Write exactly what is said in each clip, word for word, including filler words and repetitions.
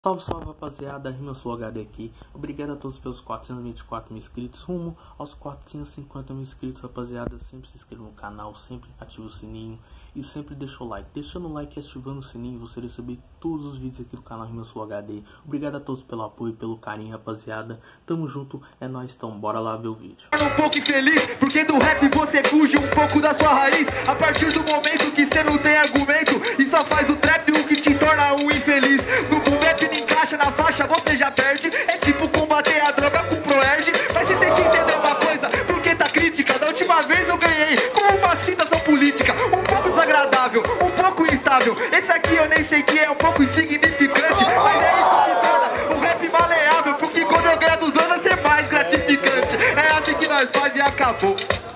Salve, salve rapaziada, Rima Flow H D aqui. Obrigado a todos pelos quatrocentos e vinte e quatro mil inscritos, rumo aos quatrocentos e cinquenta mil inscritos, rapaziada. Sempre se inscreva no canal, sempre ativa o sininho e sempre deixa o like. Deixando o like e ativando o sininho, você receber todos os vídeos aqui do canal Rima Flow H D. Obrigado a todos pelo apoio, pelo carinho, rapaziada. Tamo junto, é nóis, então bora lá ver o vídeo. Um pouco infeliz, porque do rap você fuge um pouco da sua raiz. A partir do momento que você não tem argumento e só faz o trap, o que te torna um infeliz. No rap não encaixa na faixa, você já perde. É tipo combater a droga com proerd. Mas você tem que entender uma coisa, porque tá crítica. Da última vez eu ganhei com uma citação política um pouco desagradável, um pouco instável. Esse aqui eu nem sei que é um pouco insignificante, mas é isso que torna o rap maleável, porque quando eu ganho dos anos é mais gratificante. É assim que nós faz e acabou.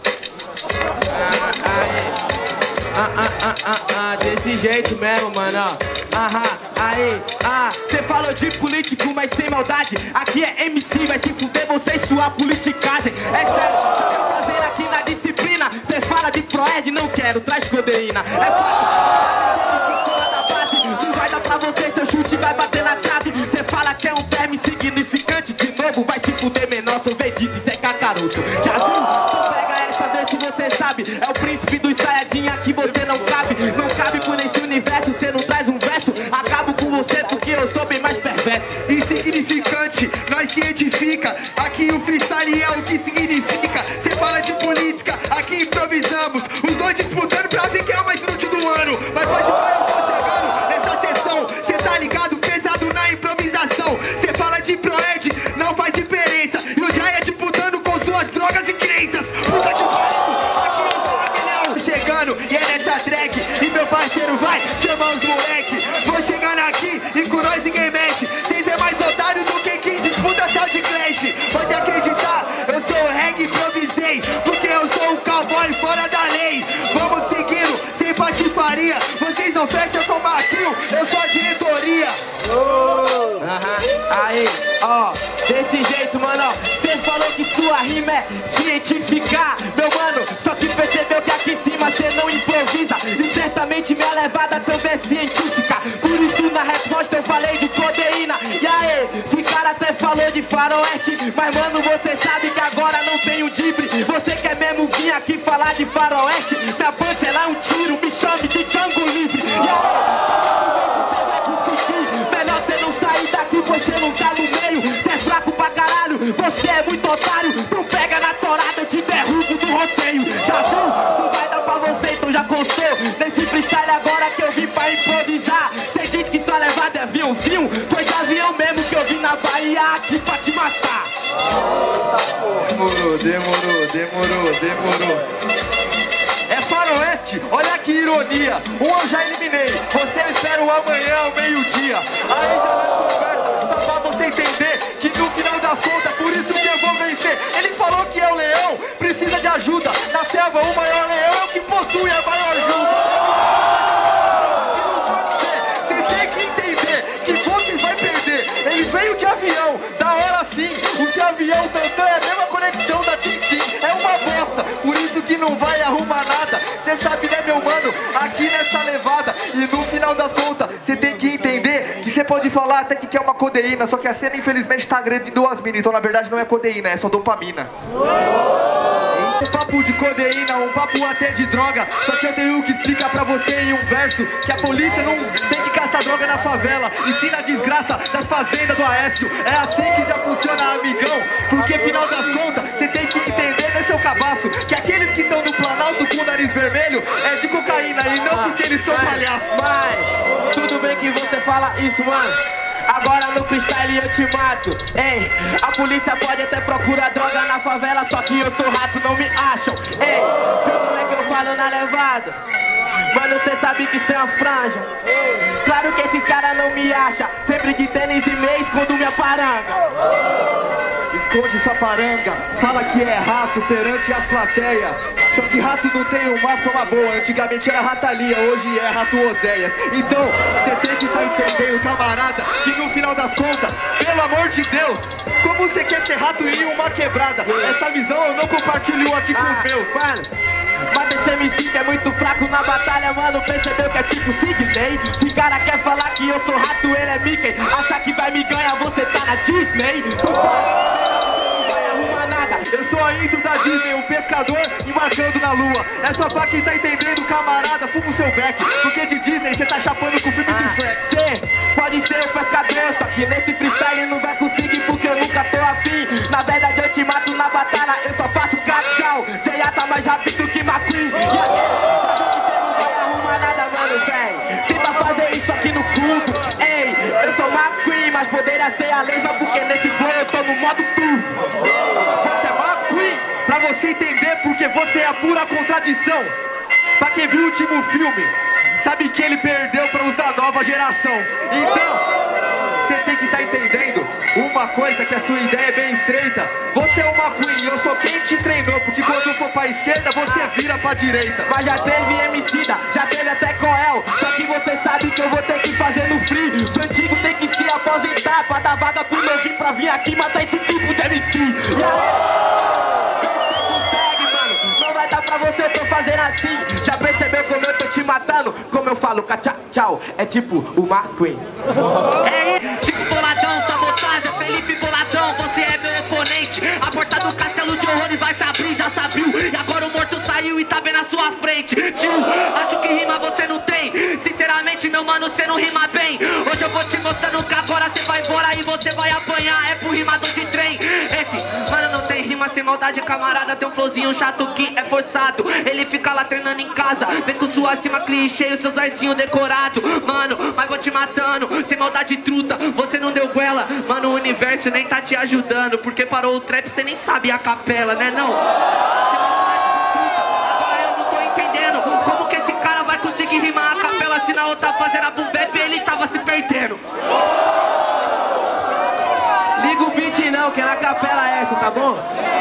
Ah, ah, ah, ah, ah, desse jeito mesmo, mano, ó. Aham, aí, ah, cê falou de político, mas sem maldade. Aqui é M C, vai se fuder você e sua politicagem. É sério, tô fazendo aqui na disciplina. Cê fala de proerd, não quero, traz codeína. É fácil, não vai dar pra você, seu chute vai bater na trave. Cê fala que é um verme insignificante, de novo vai se fuder menor, sou vendido, isso é cacaroto. Já viu? Então pega essa, vez se você sabe. É o príncipe dos saiyajin, aqui você não cabe. Não cabe por nesse universo, cê não traz um verso. Acabo com você porque eu sou bem mais perverso. Insignificante, nós se edifica. Aqui o freestyle é o que significa. Cê fala de política, aqui improvisamos. Os dois disputando pra ver quem é o mais inútil do ano. Mas pode falar, eu tô chegando nessa sessão. Cê tá ligado, pesado na improvisação. Cê fala de proerd, não faz diferença. Eu já ia disputando com suas drogas e crenças. Puta que pariu, aqui eu sou a chegando e é nessa track. E meu parceiro vai chamar os moleque. Vou chegando aqui e com nós ninguém mexe. Vocês é mais otários do que quem disputa Sound Clash. Pode acreditar, eu sou o reggae improvisei, porque eu sou o cowboy fora da lei. Vamos seguindo, sem patifaria. Vocês não fecham com maquio, eu sou a diretoria. Oh. Aham, aí, ó, desse jeito, mano, ó. Cê falou que sua rima é cientificar, meu mano, só que percebeu que aqui em cima cê não improvisa. E certamente minha levada também é científica. Por isso na resposta eu falei de codeína. E aí, esse cara até falou de faroeste, mas mano, você sabe que agora não tem o dibre. Você quer mesmo vir aqui falar de faroeste? Minha punch ela é um tiro, me chame de Django Livre. E aí, melhor cê não sair daqui, você não tá no meio. Cê é fraco pra caralho, você é muito otário. Não pega na torada, eu te derrubo do roteio. Já viu? Não vai dar pra você, então já constou. Nesse freestyle agora que eu vim pra improvisar. Cê disse que sua levada é aviãozinho. Foi de avião mesmo que eu vim na Bahia aqui pra te matar. Demorou, demorou, demorou, demorou. É faroeste, olha que ironia. Um eu já eliminei, você eu espero amanhã ao meio-dia. Aí já na conversa, só pra você entender que no final das contas, por isso que eu vou vencer. Ele falou que é o leão, precisa de ajuda. Na selva o maior leão é o que possui a maior ajuda. Você tem que entender que você vai perder. Ele veio de avião, da hora sim. O de avião tantã é a mesma conexão da Tintin. É uma bosta, por isso que não vai arrumar nada. Cê sabe, né, meu mano, aqui nessa levada. E no final das contas, você tem que entender que você pode falar até que quer uma codeína, só que a cena infelizmente tá agredindo as minas. Então na verdade não é codeína, é só dopamina. Um papo de codeína, um papo até de droga. Só que eu tenho que explicar pra você em um verso que a polícia não tem que caçar droga na favela, e sim na desgraça das fazendas do Aécio. É assim que já funciona, amigão. Porque final das contas, você tem que entender, né, seu cabaço, que aqueles que estão no Planalto com o nariz vermelho é de cocaína e não porque eles são palhaços. Mas, tudo bem que você fala isso, mano. Agora no freestyle eu te mato. Ei, a polícia pode até procurar droga na favela, só que eu sou rato, não me acham. Ei, viu como é que eu falo na levada? Mano, cê sabe que cê é uma franja. Claro que esses caras não me acham. Sempre de tênis e meia, escondo minha paranga. Esconde sua paranga, fala que é rato perante as plateias. Só que rato não tem uma fama boa. Antigamente era Ratalia, hoje é Rato Oséias. Então, você tem que estar entendendo, camarada, que no final das contas, pelo amor de Deus, como você quer ser rato em uma quebrada? Essa visão eu não compartilho aqui com os meus. Mano, Mas esse M C que é muito fraco na batalha, mano, percebeu que é tipo Sidney. Se cara quer falar que eu sou rato, ele é Mickey. Acha que vai me ganhar, você tá na Disney. Eu sou a intro da Disney, um pescador embarcando na lua. É só pra quem tá entendendo, camarada, fuma o seu back. Porque de Disney cê tá chapando com o filme ah, do Shrek. Cê pode ser o pescador, só que nesse freestyle não vai conseguir porque eu nunca tô afim. Na verdade eu te mato na batalha, eu só faço cachau. J A tá mais rápido que McQueen. E aqui, você não vai arrumar nada, mano, véi. Tenta fazer isso aqui no clube. Ei, eu sou McQueen, mas poderia ser a lesma porque nesse flow eu tô no modo turbo. Pra você entender porque você é a pura contradição. Pra quem viu o último filme, sabe que ele perdeu para os da nova geração. Então, você tem que estar entendendo uma coisa, que a sua ideia é bem estreita. Você é uma queen, eu sou quem te treinou. Porque quando for pra esquerda, você vira pra direita. Mas já teve Emicida, já teve até Coel. Só que você sabe que eu vou ter que fazer no free. O antigo tem que se aposentar pra dar vaga pro meu vir pra vir aqui matar esse tipo de M C. E aí? Pra você eu tô fazendo assim. Já percebeu como eu tô te matando? Como eu falo, tchau, tchau. É tipo o McQueen. É tipo boladão, sabotagem, Felipe Boladão, você é meu oponente. A porta do castelo de horrores vai se abrir, já se abriu. E agora o morto saiu e tá bem na sua frente. Tio, acho que rima você não tem. Sinceramente, meu mano, você não rima bem. Hoje eu vou te mostrando que agora você vai embora e você vai apanhar. É pro rimador de trem. Esse, mano, não tem rima sem maldade, camarada. Tem um flowzinho chato que é forçado. Ele fica lá treinando em casa, vem com sua cima clichê e os seus arcinhos decorados. Mano, mas vou te matando, sem maldade truta, você não deu goela. Mano, o universo nem tá te ajudando, porque parou o trap, você nem sabe a capela, né não? Sem maldade truta, agora eu não tô entendendo como que esse cara vai conseguir rimar a capela se na outra fazendo a boom bap e ele tava se perdendo. Liga o beat não, que é na capela essa, tá bom?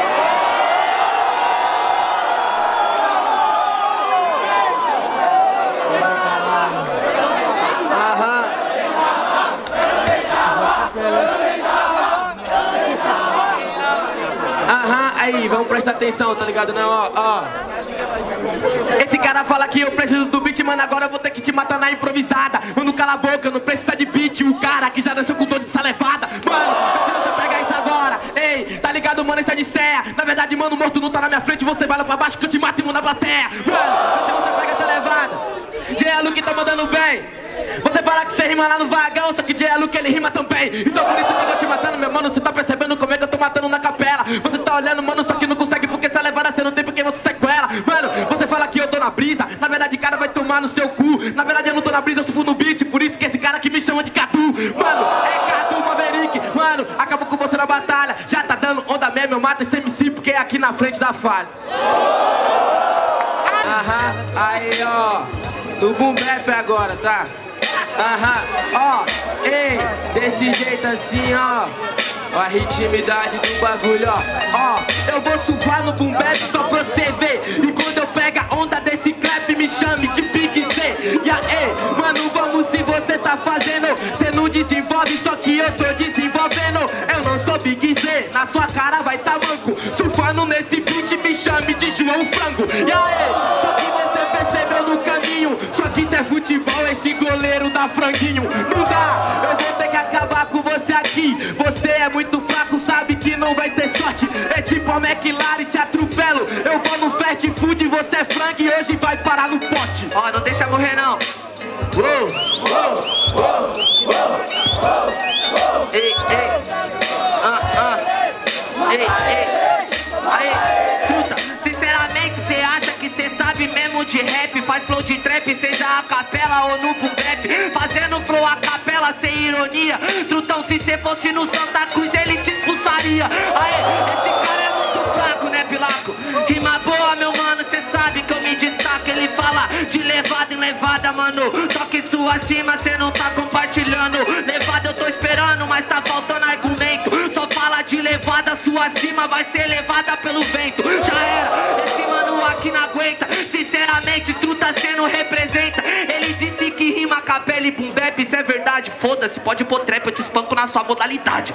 Aham, aí, vamos prestar atenção, tá ligado? Não, ó, ó. Esse cara fala que eu preciso do beat, mano, agora eu vou ter que te matar na improvisada. Mano, cala a boca, não precisa de beat. O cara que já dançou com todo de salevada. Mano, se você pegar isso agora, ei, tá ligado, mano, isso é de céia. Na verdade, mano, o morto não tá na minha frente, você vai lá pra baixo que eu te mato e mando na plateia. Mano, se você pega essa levada, J A Luke tá mandando bem. Você fala que você rima lá no vagão, só que J A Luke ele rima também. Então por isso que eu tô te matando, meu mano. Você tá percebendo como é que eu tô matando na capela? Você tá olhando, mano, só que não consegue porque essa levada você não tem porque você sequela. Mano, você fala que eu tô na brisa, na verdade cara vai tomar no seu cu. Na verdade eu não tô na brisa, eu sufo no beat. Por isso que esse cara que me chama de Cadu, mano, é Cadu Maverick. Mano, acabou com você na batalha. Já tá dando onda mesmo, eu mato esse M C porque é aqui na frente da falha. Aham, aí ó, do boom bap agora, tá? Aham, ó, ei, desse jeito assim, ó. Ó a ritmidade do bagulho, ó. Ó, eu vou chuvar no boom bap só pra você ver. E quando eu pego a onda desse clap, me chame de Big Z. E aí, mano, vamos se você tá fazendo. Cê não desenvolve, só que eu tô desenvolvendo. Eu não sou Big Z, na sua cara vai tá manco. Surfando nesse beat, me chame de João Frango. E aí, só que você percebeu no caminho. Só que isso é futebol, esse goleiro da franguinho. Não dá, eu vou ter que acabar com você aqui. Você é muito fraco, sabe que não vai ter sorte. É tipo a McLaren, te atropelo. Eu vou no fast food, você é frango e hoje vai parar no pote. Ó, não deixa morrer não. Uou, uou, uou, uou, uou. Ei, ei, ah, ah, ei, ei, aí, truta, sinceramente cê acha que cê sabe mesmo de rap? Faz flow de trap, seja a capela ou no boom bap. Fazendo flow a capela sem ironia. Trutão, se cê fosse no Santa Cruz ele te expulsaria. Aê, esse cara é muito fraco, né, Pilaco? Rima boa, meu mano, cê sabe que eu me destaco. Ele fala de levada em levada, mano. Só que sua cima cê não tá compartilhando. Levada eu tô esperando, mas tá faltando argumento. Só fala de levada, sua cima vai ser levada pelo vento. Já era, esse mano aqui não aguenta. Sinceramente, truta cê não representa. Ele disse que rima capela e boom bap, isso é verdade. Foda-se, pode pôr trap, eu te espanco na sua modalidade.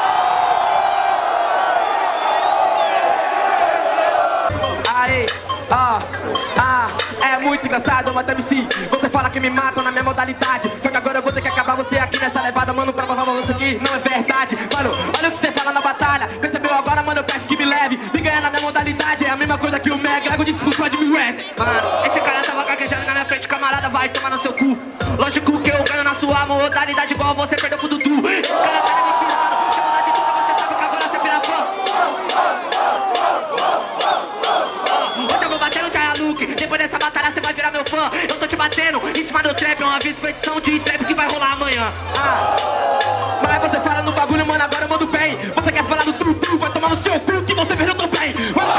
Aí, ah, ah, é muito engraçado, mano, M C. Você fala que me matam na minha modalidade, só que agora eu vou ter que acabar você aqui nessa levada, mano, pra provar você que não é verdade. Mano, olha o que você fala na batalha, percebeu agora, mano, eu peço que me leve. Me ganhar na minha modalidade é a mesma coisa que o Mega disse pro Código Red. Mano, esse cara tava gaguejando na minha frente, camarada, vai tomar no seu cu. Lógico que eu ganho na sua modalidade igual você perdeu pro Dudu. Esse cara tá me tirando, de maldade toda, você sabe que agora você vira fã. Hoje eu vou bater no Jaya Luke, depois dessa batalha você vai virar meu fã. Eu tô te batendo em cima do trap, é uma expedição de trap que vai rolar amanhã. Ah, mas você fala no bagulho, mano, agora eu mando bem. Você quer falar do Dudu, vai tomar no seu cu que você perdeu também. Mano,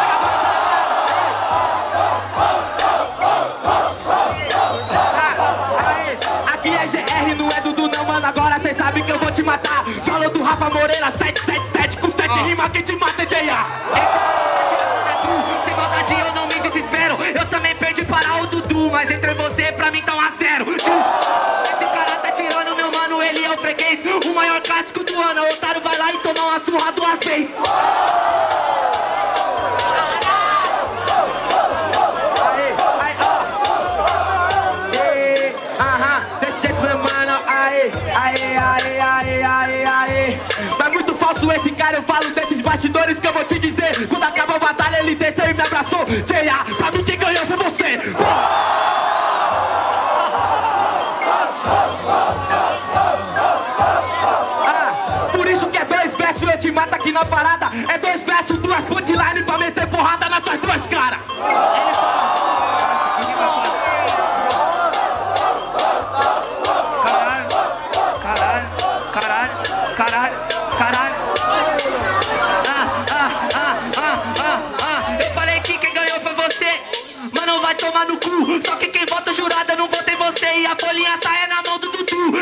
aqui é G R, não é Dudu não, mano, agora cê sabe que eu vou te matar. Falou do Rafa Moreira, sete sete sete, com sete oh. rimas, quem te mata é J A. Sem maldade eu não me desespero, eu também perdi para o Dudu, mas entre você pra mim tá um a zero. Esse cara tá tirando meu mano, ele é o freguês, o maior clássico do ano. O otário vai lá e toma uma surra duas vezes. Aê, aê, aê, aê, aê. Mas muito falso esse cara, eu falo desses bastidores que eu vou te dizer. Quando acabou a batalha ele desceu e me abraçou. J A, pra mim quem ganhou foi você. Ah, por isso que é dois versos, eu te mato aqui na parada. É dois versos, duas punchlines pra meter porrada nas tuas duas caras. Caralho, caralho, caralho. Ah, ah, ah, ah, ah, ah. Eu falei que quem ganhou foi você. Mano, vai tomar no cu. Só que quem vota jurada não vota em você. E a folhinha tá é na mão do Dudu.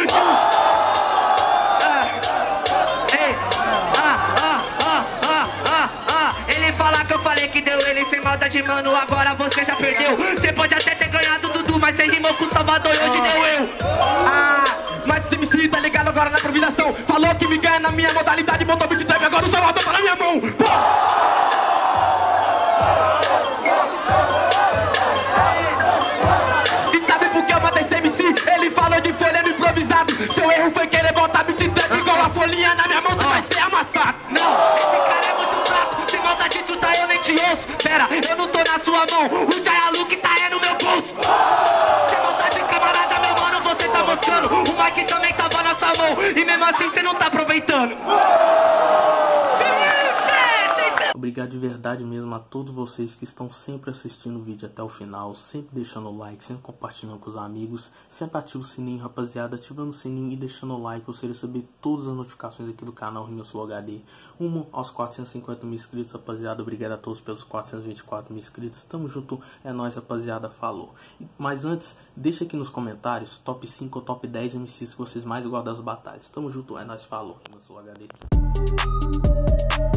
Ah, ei, ah, ah, ah, ah, ah, ah. Ele fala que eu falei que deu ele sem maldade, mano. Agora você já perdeu. Você pode até ter ganhado o Dudu, mas você rimou com o Salvador e hoje deu eu. Ah, mas esse M C tá ligado agora na improvisação. Falou que me ganha na minha modalidade, botou beat trap, agora o Salvador tá na minha mão. Pô! E sabe por que eu matei esse M C? Ele falou de folha no improvisado. Seu erro foi querer botar beat trap igual a folhinha na minha mão, você vai ser amassado. Não, esse cara é muito fraco. Sem maldade tu tá, eu nem te ouço. Pera, eu não tô na sua mão. O Jaya Luke tá é no meu bolso. Sem maldade, camarada, meu mano, você tá mostrando. O Mike também tava na sua mão. E mesmo assim você não tá aproveitando. Obrigado de verdade mesmo a todos vocês que estão sempre assistindo o vídeo até o final, sempre deixando o like, sempre compartilhando com os amigos, sempre ativa o sininho, rapaziada, ativando o sininho e deixando o like, você receber todas as notificações aqui do canal Rima Flow H D, rumo aos quatrocentos e cinquenta mil inscritos, rapaziada. Obrigado a todos pelos quatrocentos e vinte e quatro mil inscritos, tamo junto, é nóis, rapaziada, falou. Mas antes, deixa aqui nos comentários top cinco ou top dez M Cs que vocês mais gostam das batalhas, tamo junto, é nóis, falou, Rima Flow H D.